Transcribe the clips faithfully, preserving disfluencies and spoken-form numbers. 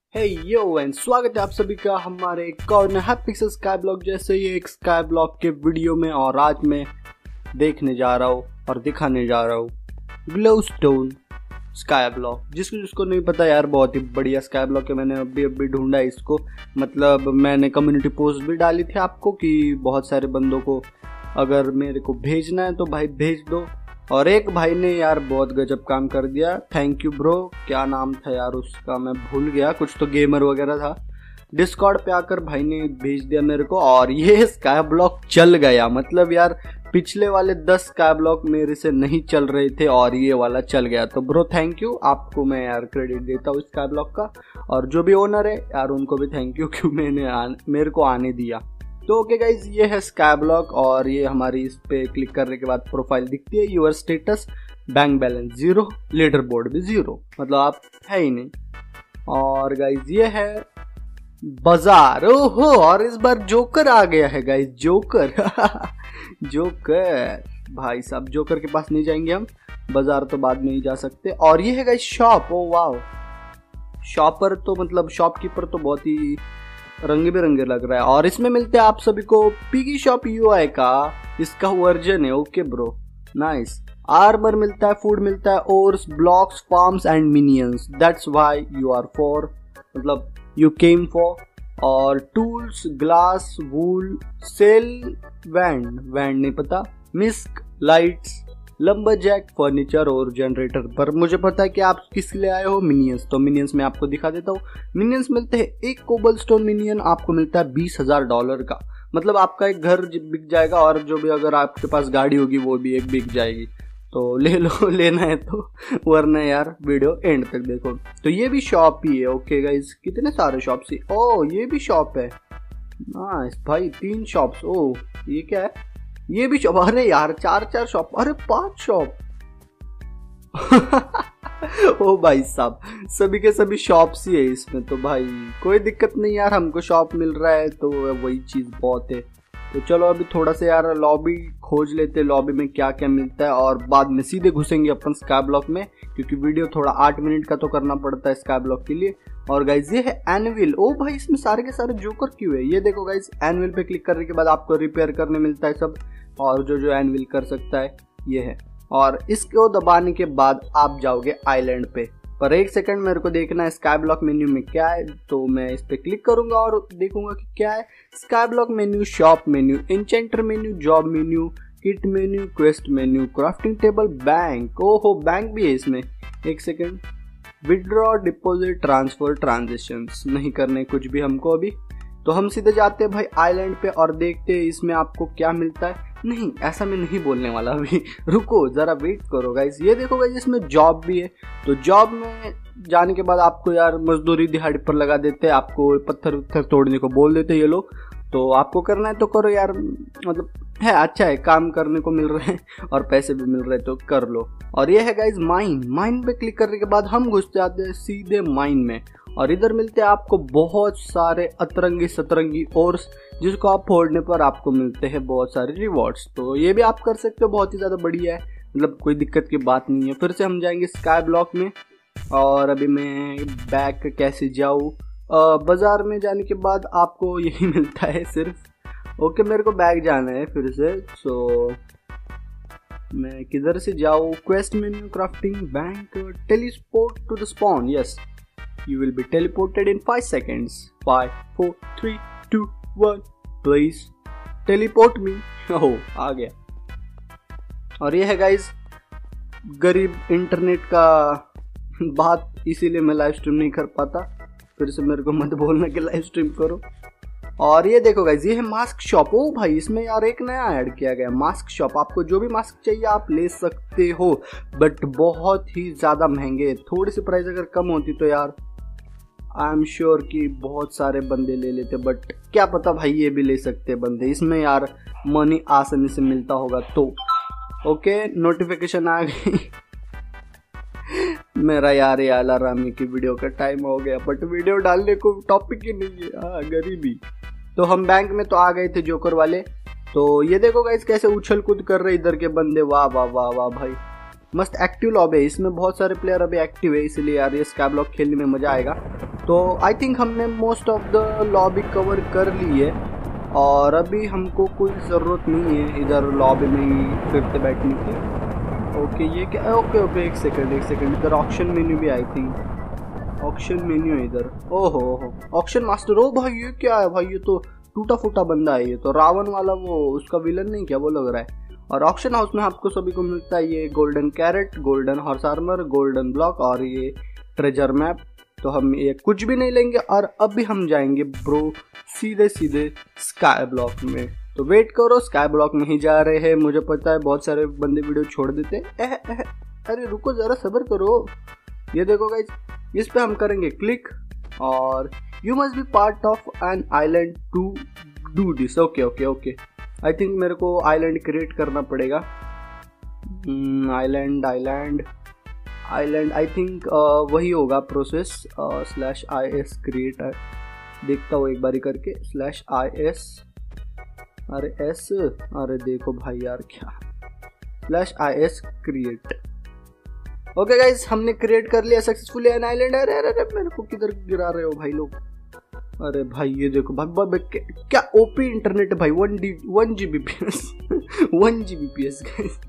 हे यो and स्वागत है आप सभी का हमारे एक और नया पिक्सल स्काई ब्लॉक जैसे ही एक स्काई ब्लॉक के वीडियो में। और आज मैं देखने जा रहा हूँ और दिखाने जा रहा हूँ ग्लोस्टोन स्काई ब्लॉक। जिसको जिसको नहीं पता यार, बहुत ही बढ़िया स्काई ब्लॉक है। मैंने अभी अभी ढूंढा इसको, मतलब मैंने कम्युनिटी पोस्ट भी डाली थी आपको कि बहुत सारे बंदों को अगर मेरे को भेजना है तो भाई भेज दो। और एक भाई ने यार बहुत गजब काम कर दिया, थैंक यू ब्रो। क्या नाम था यार उसका, मैं भूल गया, कुछ तो गेमर वगैरह था। डिस्कॉर्ड पे आकर भाई ने भेज दिया मेरे को और ये स्काई ब्लॉक चल गया। मतलब यार पिछले वाले दस स्काई ब्लॉक मेरे से नहीं चल रहे थे और ये वाला चल गया। तो ब्रो थैंक यू, आपको मैं यार क्रेडिट देता हूँ स्काई ब्लॉक का। और जो भी ओनर है यार उनको भी थैंक यू क्यों मैंने आन, मेरे को आने दिया। तो ओके गाइज, ये है स्काई ब्लॉक और ये हमारी इस पे क्लिक करने के बाद प्रोफाइल दिखती है। Your status bank balance zero, leaderboard भी जीरो, मतलब आप है ही नहीं। और गाइज ये है बाजार, ओहो, और इस बार जोकर आ गया है गाइज, जोकर जोकर भाई साहब, जोकर के पास नहीं जाएंगे हम, बाजार तो बाद में ही जा सकते। और ये है guys shop, oh wow, shopper तो मतलब शॉपकीपर तो बहुत ही रंगे बिरंगे लग रहा है। और इसमें मिलते हैं आप सभी को पिगी शॉप यूआई का, इसका वर्जन है। Okay bro, nice. आर्मर मिलता है, फूड मिलता है, ores, blocks, farms and minions, that's why you are for, मतलब यू केम फॉर। और tools, glass, wool, sell, wand wand नहीं पता, मिस्क, लाइट्स, लंबरजैक, फर्नीचर और जनरेटर। पर मुझे पता है कि आप किस लिए आए हो, मिनियंस। तो मिनियंस मैं आपको दिखा देता हूँ। मिनियंस मिलते हैं, एक कोबलस्टोन मिनियन आपको मिलता है बीस हजार डॉलर का। मतलब आपका एक घर बिक जाएगा और जो भी अगर आपके पास गाड़ी होगी वो भी एक बिक जाएगी। तो ले लो, लेना है तो, वरना यार वीडियो एंड तक देखो। तो ये भी शॉप ही है। ओके गाइज, कितने सारे शॉप्स ही, ओ ये भी शॉप है, नाइस भाई, तीन शॉप्स। ओ ये क्या है, ये भी शॉप, अरे यार चार चार शॉप, अरे पांच शॉप ओ भाई साहब, सभी के सभी शॉप्स ही है इसमें। तो भाई कोई दिक्कत नहीं यार, हमको शॉप मिल रहा है तो वही चीज बहुत है। तो चलो अभी थोड़ा सा यार लॉबी खोज लेते, लॉबी में क्या क्या मिलता है और बाद में सीधे घुसेंगे अपन स्काई ब्लॉक में, क्योंकि वीडियो थोड़ा आठ मिनट का तो करना पड़ता है स्काई ब्लॉक के लिए। और गाइज ये है एनविल, ओ भाई इसमें सारे के सारे जोकर क्यों है, ये देखो गाइज, एनविल पे क्लिक करने के बाद आपको रिपेयर करने मिलता है सब, और जो जो एनविल कर सकता है ये है। और इसको दबाने के बाद आप जाओगे आइलैंड पे। पर एक सेकंड मेरे को देखना है स्काई ब्लॉक मेन्यू में क्या है, तो मैं इस पे क्लिक करूंगा और देखूंगा कि क्या है। Sky block menu, shop menu, enchanter menu, job menu, kit menu, quest menu, crafting table, bank, ओहो बैंक भी है इसमें। एक second, withdraw, deposit, transfer, transactions नहीं करने कुछ भी हमको अभी। तो हम सीधे जाते हैं भाई आइलैंड पे और देखते हैं इसमें आपको क्या मिलता है। नहीं, ऐसा मैं नहीं बोलने वाला अभी, रुको जरा वेट करो गाइस। ये देखो गाइस, इसमें जॉब भी है। तो जॉब में जाने के बाद आपको यार मजदूरी दिहाड़ी पर लगा देते हैं, आपको पत्थर उत्थर तोड़ने को बोल देते हैं ये लोग। तो आपको करना है तो करो यार, मतलब है अच्छा है, काम करने को मिल रहे हैं और पैसे भी मिल रहे हैं तो कर लो। और ये है गाइस माइन, माइन पे क्लिक करने के बाद हम घुस जाते हैं सीधे माइन में। और इधर मिलते हैं आपको बहुत सारे अतरंगी सतरंगी ओर्स, जिसको आप फोड़ने पर आपको मिलते हैं बहुत सारे रिवॉर्ड्स। तो ये भी आप कर सकते हो, बहुत ही ज़्यादा बढ़िया है, मतलब कोई दिक्कत की बात नहीं है। फिर से हम जाएंगे स्काई ब्लॉक में। और अभी मैं बैक कैसे जाऊँ, बाजार में जाने के बाद आपको यही मिलता है सिर्फ। ओके मेरे को बैक जाना है फिर से, सो मैं किधर से जाऊँ, quest menu, crafting, bank, teleport to the spawn, yes you will be teleported in five seconds. five, four, three, two, one, please teleport me. oh आ गया। और ये है गाइज गरीब इंटरनेट का बात, इसीलिए मैं लाइव स्ट्रीम नहीं कर पाता। फिर से मेरे को मत बोलना कि लाइव स्ट्रीम करो। और ये देखो गाइज, ये है मास्क शॉप। ओ भाई इसमें यार एक नया ऐड किया गया, मास्क शॉप। आपको जो भी मास्क चाहिए आप ले सकते हो, बट बहुत ही ज़्यादा महंगे। थोड़ी सी प्राइस अगर कम होती तो यार आई एम श्योर कि बहुत सारे बंदे ले लेते, बट क्या पता भाई ये भी ले सकते बंदे, इसमें यार मनी आसानी से मिलता होगा। तो ओके नोटिफिकेशन आ गई मेरा यार ये अलारामी की वीडियो का टाइम हो गया, बट वीडियो डालने को टॉपिक ही नहीं है, हाँ गरीबी। तो हम बैंक में तो आ गए थे जोकर वाले। तो ये देखो गाइस कैसे उछल कूद कर रहे इधर के बंदे, वाह वाह वाह वाह भाई, मस्त एक्टिव लॉबी है, इसमें बहुत सारे प्लेयर अभी एक्टिव है, इसलिए यार ये स्काई ब्लॉक खेलने में मज़ा आएगा। तो आई थिंक हमने most of the lobby cover कर ली है और अभी हमको कोई ज़रूरत नहीं है इधर लॉबी में ही फिर से बैठने की। ओके ये क्या, ओके ओके एक सेकंड एक सेकंड इधर ऑक्शन मेन्यू भी आई थी, ऑक्शन मेन्यू है इधर। ओहो हो ऑक्शन मास्टर, ओ भाई ये क्या है भाई, ये तो टूटा फूटा बंदा है, ये तो रावण वाला वो उसका विलन नहीं क्या वो लग रहा है। और ऑक्शन हाउस में आपको सभी को मिलता है ये golden carrot, golden horse armour, golden block और ये ट्रेजर मैप। तो हम ये कुछ भी नहीं लेंगे और अभी हम जाएंगे ब्रो सीधे सीधे स्काई ब्लॉक में। तो वेट करो, स्काई ब्लॉक में ही जा रहे हैं। मुझे पता है बहुत सारे बंदे वीडियो छोड़ देते हैं, अरे रुको जरा सब्र करो। ये देखो गाइस, इस पे हम करेंगे क्लिक और you must be part of an island to do this. Okay okay okay I think मेरे को आइलैंड क्रिएट करना पड़ेगा। Island island island I think वही होगा process slash I S create. देखता हूँ एक बारी करके स्लैश आई एस, अरे एस, अरे देखो भाई यार क्या, slash I S create. Okay guys हमने क्रिएट कर लिया सक्सेसफुली एन आइलैंड। अरे अरे अरे मेरे को किधर गिरा रहे हो भाई लोग। अरे भाई ये देखो भाई, भाई, भाई क्या ओपी इंटरनेट है भाई, one D one G B P S one G B P S guys.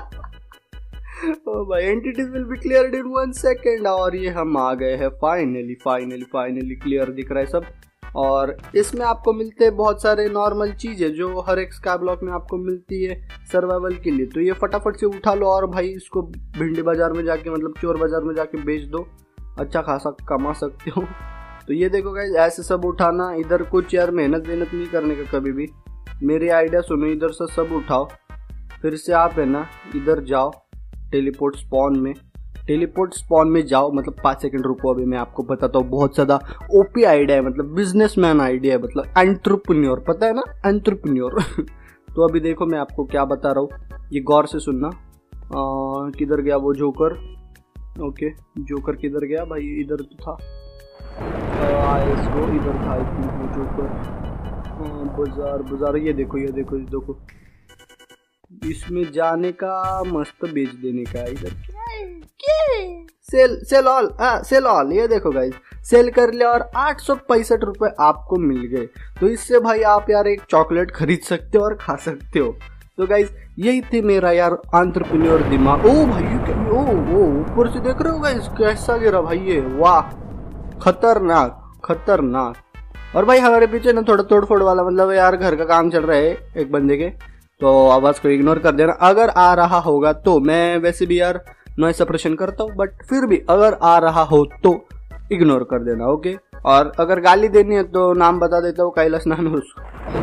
Oh भाई entities will be cleared in one second. और ये हम आ गए हैं फाइनली फाइनली फाइनली क्लियर दिख रहा है सब। और इसमें आपको मिलते हैं बहुत सारे नॉर्मल चीज़ें जो हर एक स्काई ब्लॉक में आपको मिलती है सर्वाइवल के लिए। तो ये फटाफट से उठा लो और भाई इसको भिंडी बाजार में जाके मतलब चोर बाजार में जाके बेच दो, अच्छा खासा कमा सकते हो। तो ये देखो गाइस ऐसे सब उठाना, इधर कुछ यार मेहनत वेहनत नहीं करने का कभी भी। मेरी आइडिया सुनो, इधर से सब उठाओ, फिर से आप है ना इधर जाओ टेलीपोर्ट स्पॉन में, टेलीपोर्ट स्पॉन में जाओ, मतलब पाँच सेकंड रुको अभी मैं आपको बताता हूँ। बहुत ज़्यादा ओपी आइडिया है, मतलब बिजनेसमैन आइडिया है, मतलब एंटरप्रेन्योर, पता है ना एंटरप्रेन्योर। तो अभी देखो मैं आपको क्या बता रहा हूँ, ये गौर से सुनना। किधर गया वो जोकर, ओके जोकर किधर गया भाई, इधर तो था इसको, इधर था वो जोकर। बाजार बाजार, ये देखो ये देखो ये देखो, इसमें जाने का मस्त बेच देने का। इधर क्या है क्या है, सेल सेल ऑल, हाँ सेल ऑल, ये देखो गाइस सेल कर लिया और आठ सौ पैंसठ रुपए आपको मिल गए। तो इससे भाई आप यार एक चॉकलेट खरीद सकते हो और खा सकते हो। तो गाइस यही थी मेरा यार एंटरप्रेन्योर दिमाग। ओ भाई ओ ओ ऊपर से देख रहे हो गाइस कैसा गिरा भाई ये, वाह खतरनाक खतरनाक। और भाई हमारे पीछे ना थोड़ा तोड़ फोड़ वाला, मतलब यार घर का काम चल रहा है एक बंदे के, तो आवाज को इग्नोर कर देना अगर आ रहा होगा तो। मैं वैसे भी यार नॉइस सप्रेशन करता हूँ, बट फिर भी अगर आ रहा हो तो इग्नोर कर देना, ओके। और अगर गाली देनी है तो नाम बता देता हूँ, कैलाश नाम है उसको।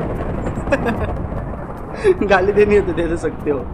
गाली देनी है तो दे सकते हो।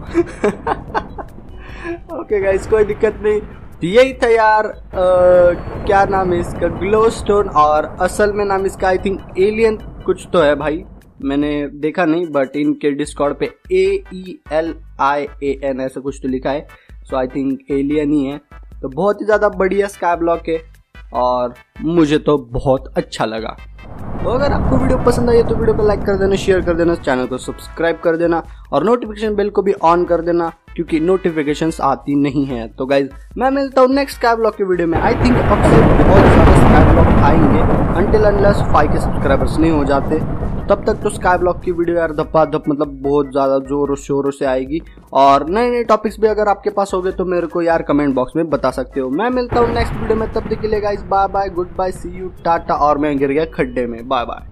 ओके गाइस कोई दिक्कत नहीं। यही था यार आ, क्या नाम है इसका, ग्लो स्टोन, और असल में नाम इसका आई थिंक एलियन कुछ तो है भाई, मैंने देखा नहीं, बट इनके डिस्कॉर्ड पे ए E L I A N ऐसा कुछ तो लिखा है, सो आई थिंक एलियन ही है। तो बहुत ही ज़्यादा बढ़िया स्काई ब्लॉक है और मुझे तो बहुत अच्छा लगा। तो अगर आपको वीडियो पसंद आई तो वीडियो को लाइक कर देना, शेयर कर देना, चैनल को सब्सक्राइब कर देना और नोटिफिकेशन बेल को भी ऑन कर देना क्योंकि नोटिफिकेशंस आती नहीं है। तो गाइज मैं मिलता हूँ नेक्स्ट स्काई ब्लॉक के वीडियो में। आई थिंक अब से बहुत सारे स्काई ब्लॉक आएंगे until unless five K subscribers नहीं हो जाते, तब तक तो स्काई ब्लॉक की वीडियो यार धप्पा धप मतलब बहुत ज़्यादा जोरों शोरों से आएगी। और नए नए टॉपिक्स भी अगर आपके पास होंगे तो मेरे को यार कमेंट बॉक्स में बता सकते हो। मैं मिलता हूँ नेक्स्ट वीडियो में, तब तक के लिए guys bye bye, good bye, see you, टाटा। और मैं गिर गया खड्डे में, बाय बाय।